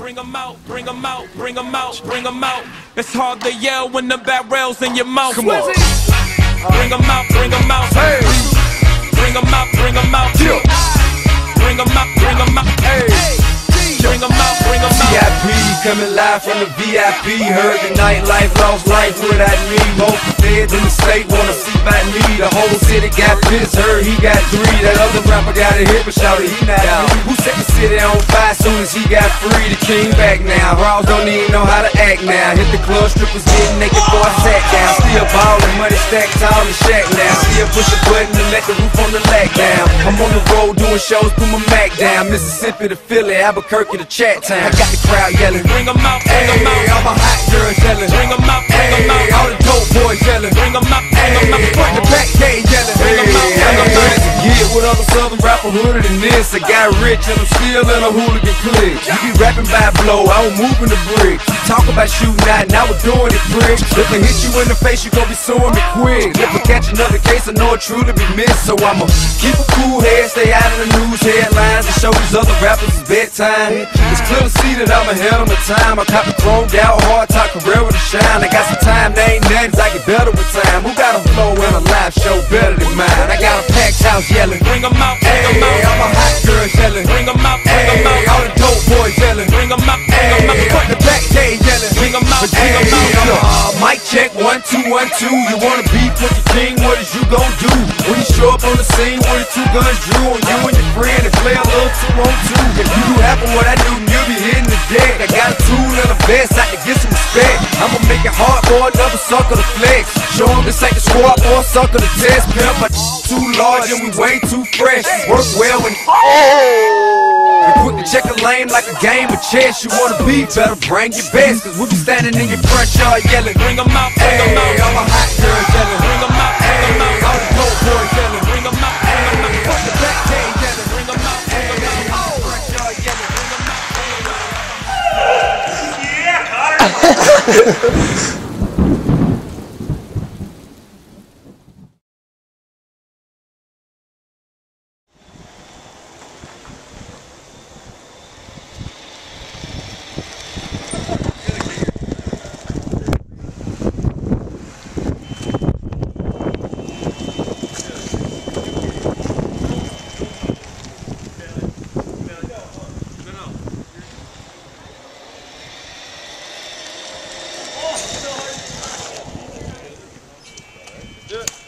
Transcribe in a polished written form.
bring 'em out, bring 'em out, bring 'em out, bring 'em out. It's hard to yell when the barrel's in your mouth. Come on. Bring 'em out, bring 'em out. Hey. Bring 'em out, bring 'em out. Yeah. Bring 'em out, bring 'em out. Hey. Bring 'em out, bring 'em out. VIP, coming live from the VIP. Heard the nightlife, lost life without me. Most feds in the state wanna see by me. The whole city got pissed, heard he got 3. That other rapper got a hit, but shouted he not out. Who set the city on fire soon as he got free? The king back now. Raws don't even know how to act now. Hit the club, strippers getting naked before I sat down. Still ballin', money stacked tall and shack now. Still push a button and let the roof on the lack down. I'm on the road doing shows, put my Mac down. Mississippi to Philly, Albuquerque to Chat Town. I got the crowd yelling, Bring 'em out, bring 'em out. hey, all my hot girls yelling, Bring 'em out, bring 'em hey, out. all the dope boys yelling, Bring 'em out, bring 'em out. front to back, they yelling, Bring 'em out, bring 'em out. Get with other southern rapper hooded than this. I got rich and I'm still in a hooligan clique. You be rapping by blow, I was moving the brick. You talk about shooting out, now we're doing it, prick. If I hit you in the face, you gon' be suing me quick. If I catch another case, I know it truly be missed. So I'ma keep a cool head, stay out of the news headlines, and show these other rappers it's bedtime. It's clear to see that I'm ahead of my time. I caught the chromed out, hard talk career with a shine. I got some time, they ain't nothing, I get better with time. Who got a flow in a live show better than mine? I got a packed house yelling, Bring 'em out, bring 'em hey, all out. my hot girls yelling, Bring 'em out, bring 'em hey, out. all the dope boys yelling, Bring 'em out, bring 'em hey, out. front to back, they yelling, Bring 'em out, bring hey, 'em out. mic check, 1 2 1 2. You wanna beef with the king? What is you gon' do when you show up on the scene with the 2 guns drew on you and your friend and play a little 2 on 2? If you do half of what I do, then you'll be hitting the deck. I got a tool and a vest, I can get some respect. I'ma make it hard for another sucker to flex. Show 'em this ain't the squad or a sucker to test. Pimp, my too large and we way too fresh. Work well when you quick to check a lane like a game of chess. You wanna be better, bring your best. Cause we be standing in your front yard yelling, Bring 'em out, bring 'em hey, out. all my hot girls yelling, Bring 'em out, bring 'em hey, out. all the dope boys yelling, Bring 'em out, bring 'em out. front to back, they yelling, Bring 'em out, bring 'em out. hey, front yard yelling, bring 'em out. Do it.